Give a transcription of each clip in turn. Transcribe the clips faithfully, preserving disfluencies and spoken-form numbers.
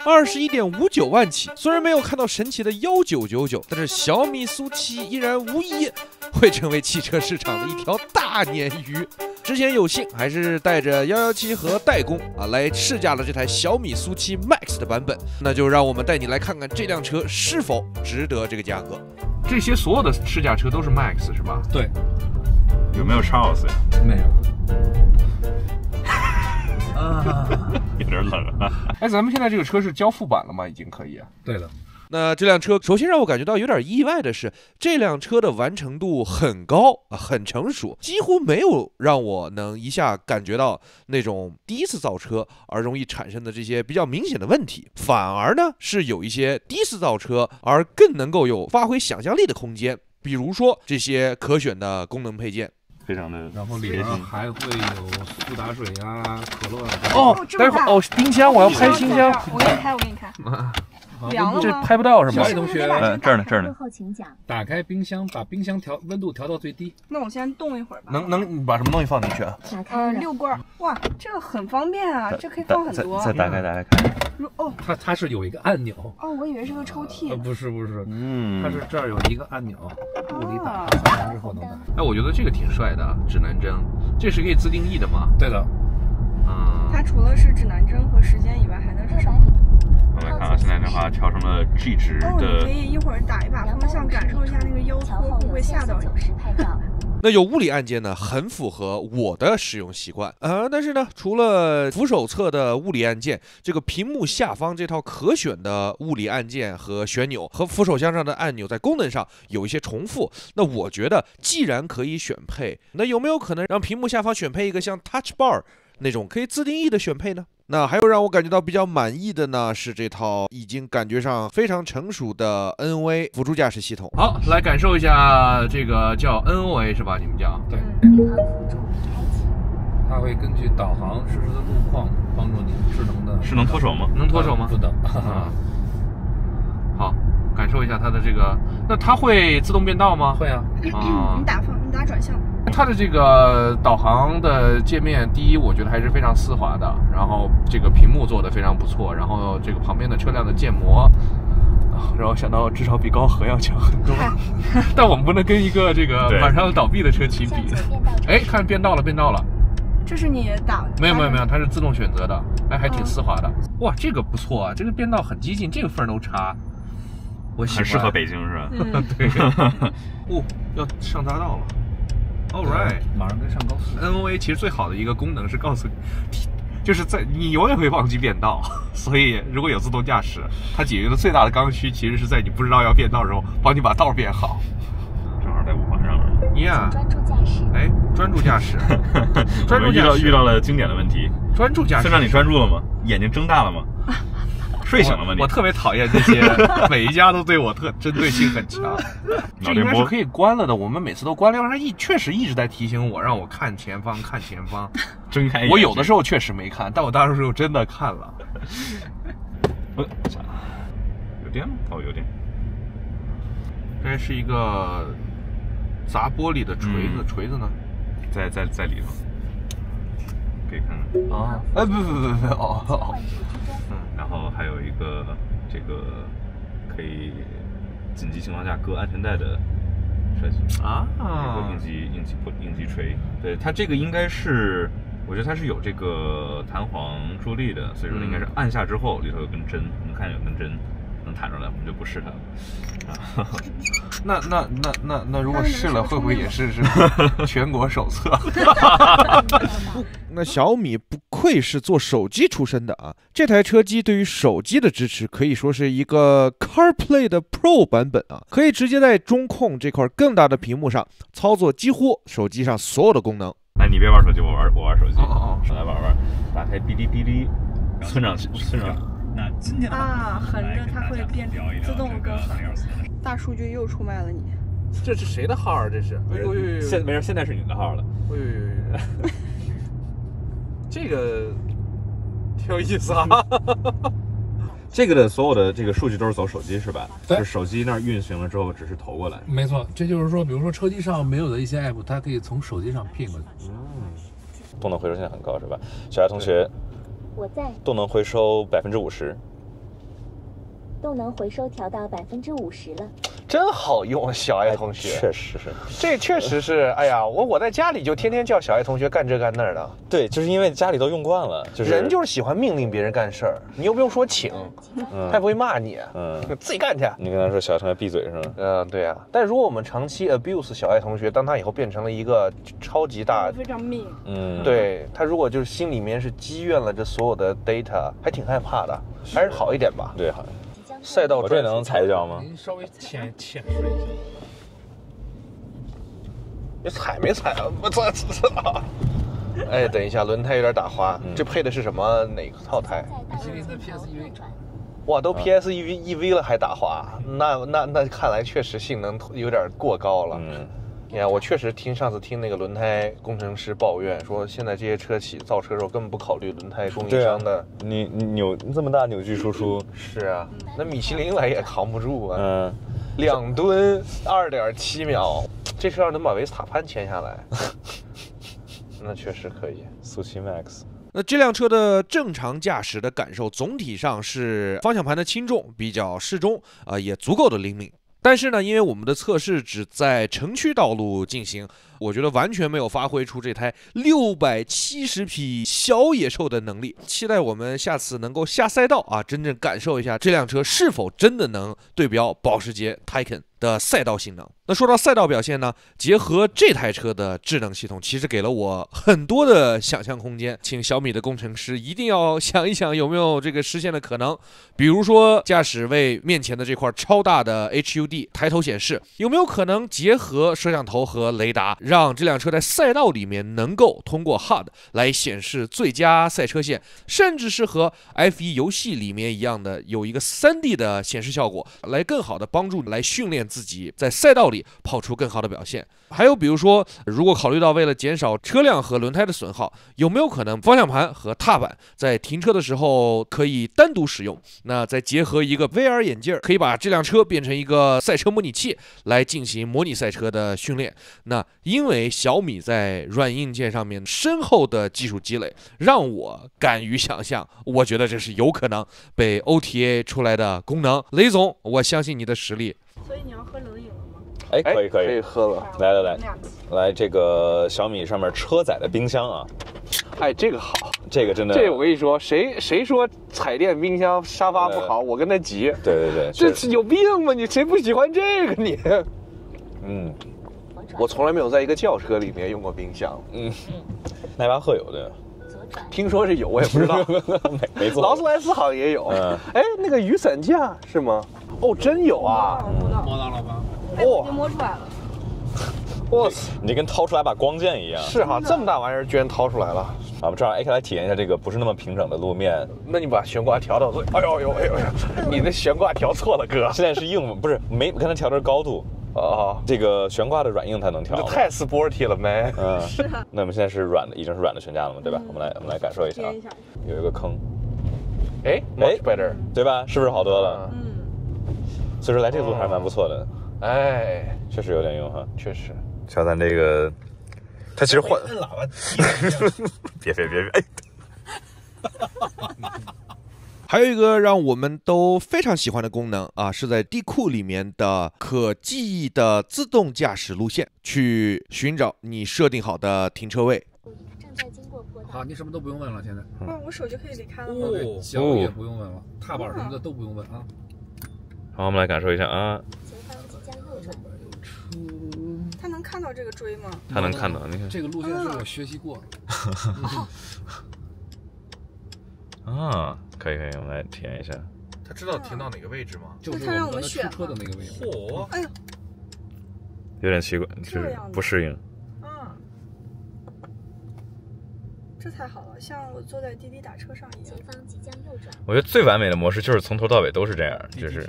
二十一点五九万起。虽然没有看到神奇的幺九九九，但是小米苏七依然无疑会成为汽车市场的一条大鲶鱼。之前有幸还是带着幺幺七和代工啊来试驾了这台小米苏七 Max 的版本，那就让我们带你来看看这辆车是否值得这个价格。这些所有的试驾车都是 Max 是吧？ 对。 有没有 Charles 呀？ 没有。啊， 有点冷啊。 哎，咱们现在这个车是交付版了吗？已经可以啊。 对的。 那这辆车首先让我感觉到有点意外的是，这辆车的完成度很高啊，很成熟，几乎没有让我能一下感觉到那种第一次造车而容易产生的这些比较明显的问题，反而呢是有一些第一次造车而更能够有发挥想象力的空间，比如说这些可选的功能配件。 非常的， 然后里面还会有苏打水啊、可乐啊。 哦，待会儿哦，冰箱我要拍冰箱。 我给你开，我给你开。凉了吗？ 这拍不到是吗？ 小野同学， 嗯，这儿呢，这儿呢。 打开冰箱，把冰箱调温度调到最低。 那我先冻一会儿吧。 能能把什么东西放进去啊？ 呃，六罐。哇，这个很方便啊，这可以放很多。 再打开，打开看。 哦， 它它是有一个按钮。 哦，我以为是个抽屉。 呃，不是不是， 嗯， 它是这儿有一个按钮，物理打开完之后能打。 哎，我觉得这个挺帅的，指南针，这是可以自定义的吗？ 对的。 嗯。 它除了是指南针和时间以外，还能是什么？ 我们看到现在的话调成了 G 值的。 哦，你可以一会儿打一把方向，感受一下那个腰托会不会吓到你。 那有物理按键呢，很符合我的使用习惯啊、呃。但是呢，除了扶手侧的物理按键，这个屏幕下方这套可选的物理按键和旋钮和扶手箱上的按钮在功能上有一些重复。那我觉得，既然可以选配，那有没有可能让屏幕下方选配一个像 Touch Bar 那种可以自定义的选配呢？那还有让我感觉到比较满意的呢，是这套已经感觉上非常成熟的 N O A 辅助驾驶系统。好，来感受一下这个叫 N O A 是吧？你们叫对。它会根据导航实时的路况帮助你智能的。 是能脱手吗？ 能脱手吗？ 不能。 啊。好，感受一下它的这个，那它会自动变道吗？ 会啊。 啊。 你打方，你打转向。 它的这个导航的界面，第一我觉得还是非常丝滑的，然后这个屏幕做的非常不错，然后这个旁边的车辆的建模，啊、让我想到至少比高和要强很多。但我们不能跟一个这个马上要倒闭的车企比。哎，看变道了，变道了。 这是你打？ 没有没有没有，它是自动选择的，哎，还挺丝滑的。嗯、哇，这个不错啊，这个变道很激进，这个缝都插。我喜欢。 很适合北京是吧？ 嗯、 对。哦，要上匝道了。All right， 马上跟上高速。 N O A 其实最好的一个功能是告诉你，就是在你永远会忘记变道，所以如果有自动驾驶，它解决的最大的刚需其实是在你不知道要变道的时候，帮你把道变好。 正好在五环上了。 Yeah， 专注驾驶。哎，专注驾驶。专注驾驶。遇到遇到了经典的问题。 专注驾驶。 村长，你专注了吗？眼睛睁大了吗？睡醒了吗？你我特别讨厌这些，每一家都对我特针对性很强。这应该是可以关了的，我们每次都关了，因为它一确实一直在提醒我，让我看前方，看前方。 睁开眼。 我有的时候确实没看，但我当时真的看了。 呃，有电吗？哦，有电。 这是一个砸玻璃的锤子，嗯、锤子呢？ 在在在里头，可以看看。 啊，哎，不不不不，哦哦。 嗯，然后还有一个这个可以紧急情况下割安全带的设计啊， 应急应急应急锤。对，它这个应该是，我觉得它是有这个弹簧助力的，所以说应该是按下之后里头有根针，能看见有根针能弹出来，我们就不试它了。啊， 那那那那那如果试了，会不会也是是全国首测？那小米不愧是做手机出身的啊！这台车机对于手机的支持可以说是一个 CarPlay 的 Pro 版本啊，可以直接在中控这块更大的屏幕上操作几乎手机上所有的功能。 哎，你别玩手机，我玩我玩手机。 哦哦， 来玩玩，打开哔哩哔哩。村长，村长。 那今天啊，横着它会变自动更狠。大数据又出卖了你。 这是谁的号啊？这是？哎呦呦呦！ 现没事，现在是你的号了。 哎呦呦呦！这个挺有意思啊。 这个的所有的这个数据都是走手机是吧？ 对， 是手机那儿运行了之后，只是投过来。 没错，这就是说，比如说车机上没有的一些 app， 它可以从手机上拼过去。 嗯，动能回收现在很高是吧？小艾同学，我在动能回收百分之五十。 动能回收调到百分之五十了。 真好用，小爱同学。 确实是， 这确实是，哎呀，我我在家里就天天叫小爱同学干这干那儿的。 对，就是因为家里都用惯了，就是人就是喜欢命令别人干事儿，你又不用说请， 嗯他也不会骂你， 嗯， 自己干去。 你跟他说小爱同学闭嘴是吗？ 嗯，对啊。但如果我们长期 abuse 小爱同学，当他以后变成了一个超级大， 非常命。 嗯， 对他如果就是心里面是积怨了这所有的 data，还挺害怕的，还是好一点吧。 对，好。 赛道我这能踩得着吗？ 您稍微浅浅睡一下。 你踩没踩啊？我操！哎，等一下，轮胎有点打滑， 嗯、 这配的是什么？哪个套胎？ 米其林的 P S E V。 哇，都 P S E V E V 了还打滑，那那那看来确实性能有点过高了。 嗯， 你看，我确实听上次听那个轮胎工程师抱怨说，现在这些车企造车时候根本不考虑轮胎供应商的。 啊、你你扭这么大扭矩输出。 是啊，那米其林来也扛不住啊。 嗯， 两吨二点七秒，这车要能把维斯塔潘签下来，那确实可以。 速七 Max。 那这辆车的正常驾驶的感受，总体上是方向盘的轻重比较适中，啊、呃，也足够的灵敏。但是呢，因为我们的测试只在城区道路进行，我觉得完全没有发挥出这台六百七十匹小野兽的能力。期待我们下次能够下赛道啊，真正感受一下这辆车是否真的能对标保时捷 Taycan 的赛道性能。那说到赛道表现呢，结合这台车的智能系统，其实给了我很多的想象空间。请小米的工程师一定要想一想有没有这个实现的可能。比如说驾驶位面前的这块超大的 H U D 抬头显示，有没有可能结合摄像头和雷达，让这辆车在赛道里面能够通过 H U D 来显示最佳赛车线，甚至是和 F 一 游戏里面一样的有一个 三 D 的显示效果，来更好的帮助来训练自己在赛道里跑出更好的表现。还有比如说，如果考虑到为了减少车辆和轮胎的损耗，有没有可能方向盘和踏板在停车的时候可以单独使用？那再结合一个 V R 眼镜，可以把这辆车变成一个赛车模拟器来进行模拟赛车的训练。那因为小米在软硬件上面深厚的技术积累，让我敢于想象，我觉得这是有可能被 O T A 出来的功能。雷总，我相信你的实力。 所以你要喝冷饮了吗？ 哎，可以可以， 可以喝了。 来来来，来这个小米上面车载的冰箱啊， 哎，这个好， 这个真的， 这我跟你说，谁谁说彩电冰箱沙发不好，我跟他急。 对对对， 这是有病吗？你谁不喜欢这个你？ 嗯， 我从来没有在一个轿车里面用过冰箱。 嗯，迈巴赫有的， 听说是有，我也不知道。 没错， 劳斯莱斯好像也有。嗯，哎，那个雨伞架是吗？哦，真有啊！ 摸到了吧？ 哎，我已经摸出来了。 哇塞， 你这跟掏出来把光剑一样。 是哈，这么大玩意儿居然掏出来了。啊， 我们正好 A K 来体验一下这个不是那么平整的路面。 那你把悬挂调到最……哎呦呦哎呦呦！你的悬挂调错了，哥。 现在是硬，不是没刚才调的是高度。 哦， 这个悬挂的软硬它能调。 太 sporty 了没？ 嗯， 是。 那我们现在是软的，已经是软的悬架了嘛，对吧？我们来我们来感受一下啊。有一个坑。 哎 ，much better， 对吧？是不是好多了？ 嗯。 所以说来这个路还是蛮不错的。 哎， 确实有点用哈， 确实。 瞧咱这个，它其实换摁喇叭， 别别别别！哎， 还有一个让我们都非常喜欢的功能啊，是在地库里面的可记忆的自动驾驶路线，去寻找你设定好的停车位。 好，你什么都不用问了，现在。 哇，我手就可以离开了吗？ 哦，脚也不用问了，踏板什么的都不用问啊。 好，我们来感受一下啊。 他能看到这个锥吗？ 他能看到，你看这个路线是我学习过。 啊，可以可以，我们来体验一下。 他知道停到哪个位置吗？ 就是我们出车的那个位置。 嚯！ 哎呦， 有点奇怪，就是不适应。 嗯，这才好了，像我坐在滴滴打车上一样。 我觉得最完美的模式就是从头到尾都是这样，就是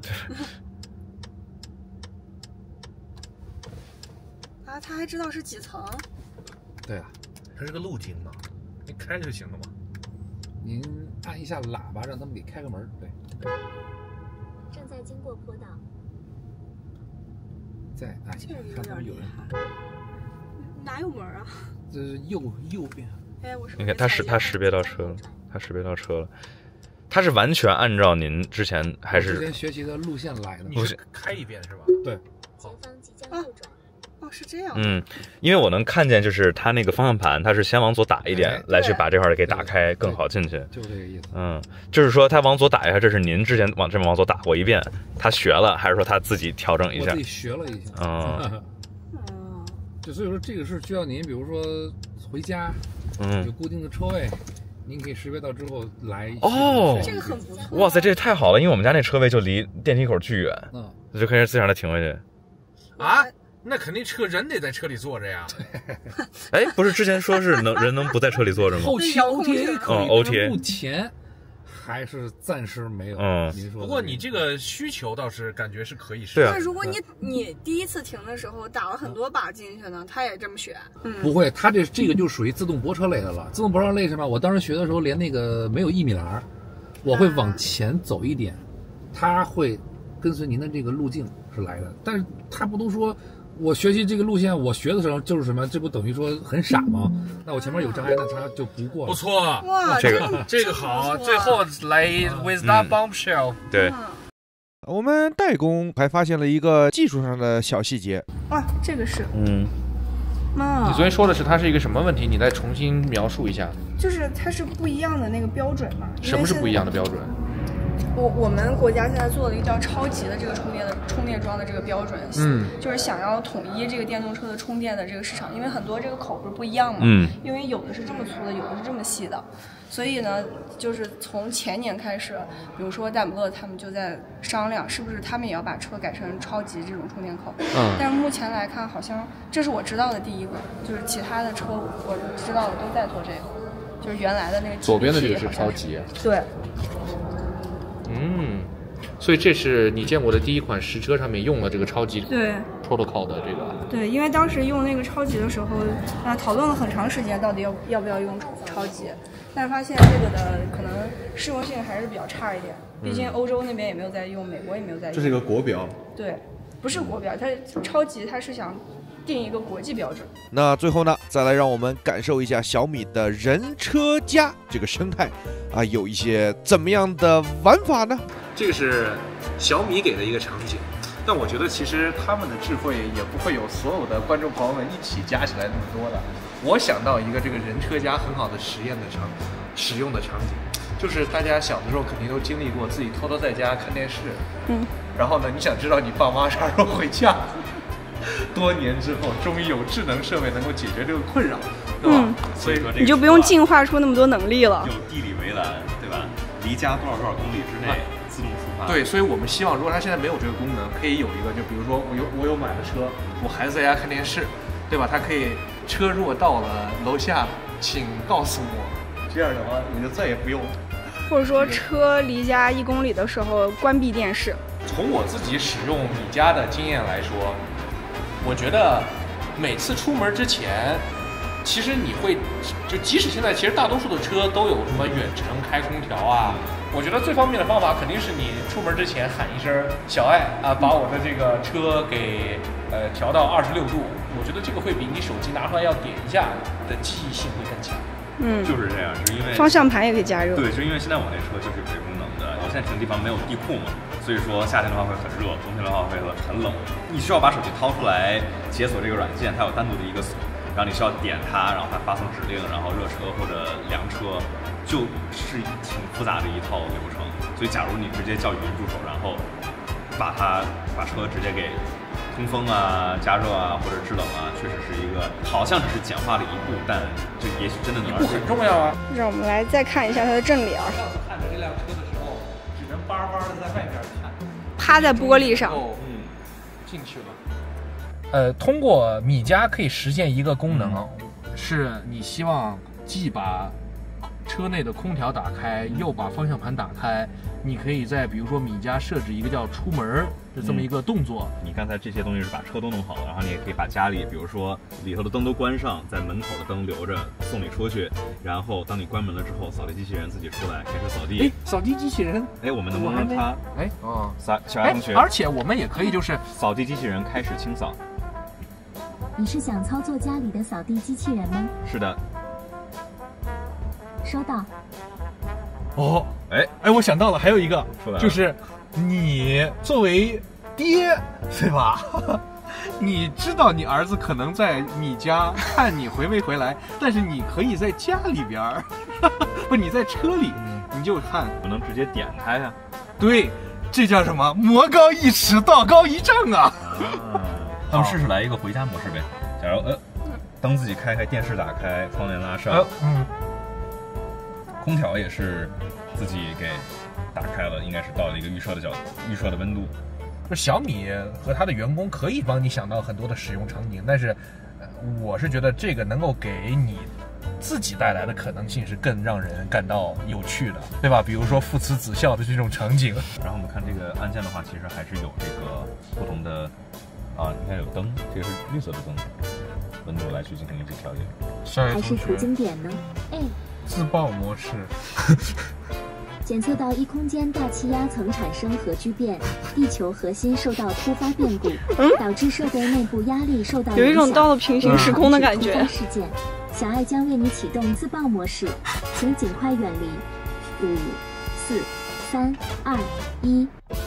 啊，他还知道是几层？ 对啊， 它是个路径嘛，你开就行了嘛。 您按一下喇叭，让他们给开个门。对。 正在经过坡道。 再按一下，看他们有人。 哪有门啊？ 这是右右边。 哎，我是。 你看，他识他识别到车了，他识别到车了。 它是完全按照您之前还是之前学习的路线来的。 你是开一遍是吧？ 对。 前方即将右转。 哦，是这样。 嗯，因为我能看见，就是它那个方向盘，它是先往左打一点， 哎、 来去把这块给打开，更好进去。 就是这个意思。 嗯，就是说它往左打一下，这是您之前往这么往左打过一遍，他学了，还是说他自己调整一下？ 我自己学了一下。 嗯。 就所以说这个是需要您，比如说回家， 嗯， 有固定的车位。您可以识别到之后来哦， 这个很不错。 哇塞，这也太好了，因为我们家那车位就离电梯口巨远，嗯，就可以自己让它停回去。 啊，那肯定车人得在车里坐着呀。 哎，不是之前说是能人能不在车里坐着吗？ 后期 O T A 可以， 嗯 ，O T A 目前还是暂时没有。 嗯， 您说。 不过你这个需求倒是感觉是可以实现。 对啊。那如果你你第一次停的时候打了很多把进去呢，他也这么选？嗯， 不会，他这这个就属于自动泊车类的了。自动泊车类什么？我当时学的时候连那个没有一米栏，我会往前走一点，他会跟随您的这个路径是来的。但是他不都说。我学习这个路线，我学的时候就是什么？这不等于说很傻吗？那我前面有障碍，那他就不过了。 不错， 哇， 这个这个好。最后来 with that bombshell， 对。 我们代工还发现了一个技术上的小细节。 哇，这个是， 嗯， 妈， 你昨天说的是它是一个什么问题？你再重新描述一下。 就是它是不一样的那个标准嘛。 什么是不一样的标准？ 我我们国家现在做了一个叫超级的这个充电的充电桩的这个标准， 嗯， 就是想要统一这个电动车的充电的这个市场，因为很多这个口不是不一样嘛， 嗯， 因为有的是这么粗的，有的是这么细的，所以呢，就是从前年开始，比如说戴姆勒他们就在商量，是不是他们也要把车改成超级这种充电口， 嗯， 但是目前来看，好像这是我知道的第一个，就是其他的车我知道的都在做这个，就是原来的那个左边的这个是超级， 对。 嗯，所以这是你见过的第一款实车上面用了这个超级对 protocol 的这个。 对，因为当时用那个超级的时候，啊，讨论了很长时间，到底要要不要用超级，但是发现这个的可能适用性还是比较差一点，毕竟欧洲那边也没有在用，美国也没有在用。 这是一个国标。 对，不是国标，它超级它是想定一个国际标准。 那最后呢，再来让我们感受一下小米的人车家这个生态啊，有一些怎么样的玩法呢？这个是小米给的一个场景，但我觉得其实他们的智慧也不会有所有的观众朋友们一起加起来那么多的。我想到一个这个人车家很好的实验的场使用的场景，就是大家小的时候肯定都经历过自己偷偷在家看电视， 嗯， 然后呢，你想知道你爸妈啥时候回家。多年之后，终于有智能设备能够解决这个困扰，对吧？嗯、所以说这个你就不用进化出那么多能力了。 有地理围栏，对吧？离家多少多少公里之内、啊、自动出发。 对，所以我们希望，如果它现在没有这个功能，可以有一个，就比如说我有我有买了车，我孩子在家看电视，对吧？它可以车如果到了楼下，请告诉我，这样的话我就再也不用。 或者说车离家一公里的时候关闭电视。 从我自己使用米家的经验来说。我觉得每次出门之前，其实你会就即使现在其实大多数的车都有什么远程开空调啊，我觉得最方便的方法肯定是你出门之前喊一声小爱啊，把我的这个车给呃调到二十六度，我觉得这个会比你手机拿出来要点一下的记忆性会更强。 嗯， 就是这样，是因为方向盘也可以加热。 对，就因为现在我那车就是有这个功能的，我现在停的地方没有地库嘛。所以说夏天的话会很热，冬天的话会很冷。你需要把手机掏出来解锁这个软件，它有单独的一个锁，然后你需要点它，然后它发送指令，然后热车或者凉车，就是挺复杂的一套流程。所以假如你直接叫语音助手，然后把它把车直接给通风啊、加热啊或者制冷啊，确实是一个好像只是简化了一步，但这也许真的能一步很重要啊。 让我们来再看一下它的正脸。 看着这辆车的时候，只能巴巴的在外面看。 趴在玻璃上， 嗯，进去了。呃，通过米家可以实现一个功能，嗯、是你希望既把车内的空调打开，又把方向盘打开。你可以在比如说米家设置一个叫出门的这么一个动作。 嗯、你刚才这些东西是把车都弄好了，然后你也可以把家里，比如说里头的灯都关上，在门口的灯留着，送你出去。然后当你关门了之后，扫地机器人自己出来开始扫地。 哎，扫地机器人， 哎，我们能不能让它？ 哎，哦， 小小爱同学， 而且我们也可以就是扫地机器人开始清扫。 你是想操作家里的扫地机器人吗？ 是的。 收到。 哦， 哎哎，我想到了，还有一个说来了就是你作为爹，对吧？你知道你儿子可能在你家看你回没回来，但是你可以在家里边儿，不，你在车里你就看， 不能直接点开呀、 对，这叫什么？魔高一尺，道高一丈啊！ 啊。咱们试试来一个回家模式呗。假如呃，灯自己开开，电视打开，窗帘拉上， 呃，嗯， 空调也是自己给打开了，应该是到了一个预设的角预设的温度。 就小米和他的员工可以帮你想到很多的使用场景，但是，呃我是觉得这个能够给你自己带来的可能性是更让人感到有趣的，对吧？比如说父慈子孝的这种场景。 然后我们看这个按键的话，其实还是有这个不同的啊，你看有灯，这个是绿色的灯，温度来去进行一些调节。 下还是图经典呢？哎， 自爆模式。 检测到一空间大气压层产生核聚变，地球核心受到突发变故，导致设备内部压力受到影响， 有一种到了平行时空的感觉。 事件，小爱将为你启动自爆模式，请尽快远离。五、四、三、二、一。